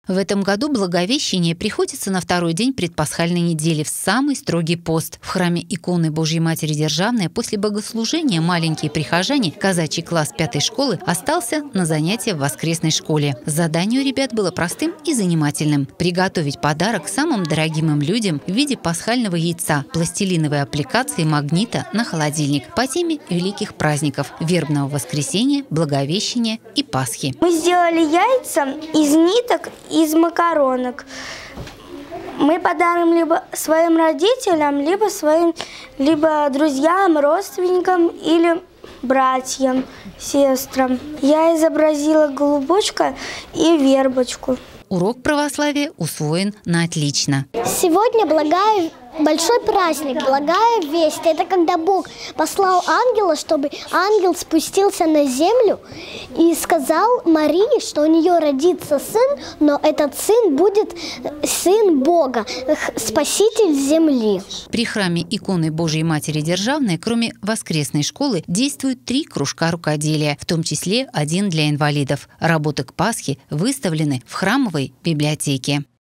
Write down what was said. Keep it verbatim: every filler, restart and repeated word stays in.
В этом году Благовещение приходится на второй день предпасхальной недели в самый строгий пост. В храме иконы Божьей Матери Державной после богослужения маленькие прихожане, казачий класс пятой школы, остался на занятия в воскресной школе. Задание у ребят было простым и занимательным – приготовить подарок самым дорогим им людям в виде пасхального яйца, пластилиновой аппликации магнита на холодильник по теме великих праздников – вербного воскресения, Благовещения и Пасхи. Мы сделали яйца из ниток, из макаронок. Мы подарим либо своим родителям, либо своим, либо друзьям, родственникам или братьям, сестрам. Я изобразила голубочка и вербочку. Урок православия усвоен на отлично. Сегодня благая, большой праздник, благая весть. Это когда Бог послал ангела, чтобы ангел спустился на землю и сказал Марии, что у нее родится сын, но этот сын будет сын Бога, спаситель земли. При храме иконы Божьей Матери Державной, кроме воскресной школы, действуют три кружка рукоделия, в том числе один для инвалидов. Работы к Пасхе выставлены в храмовой библиотеке.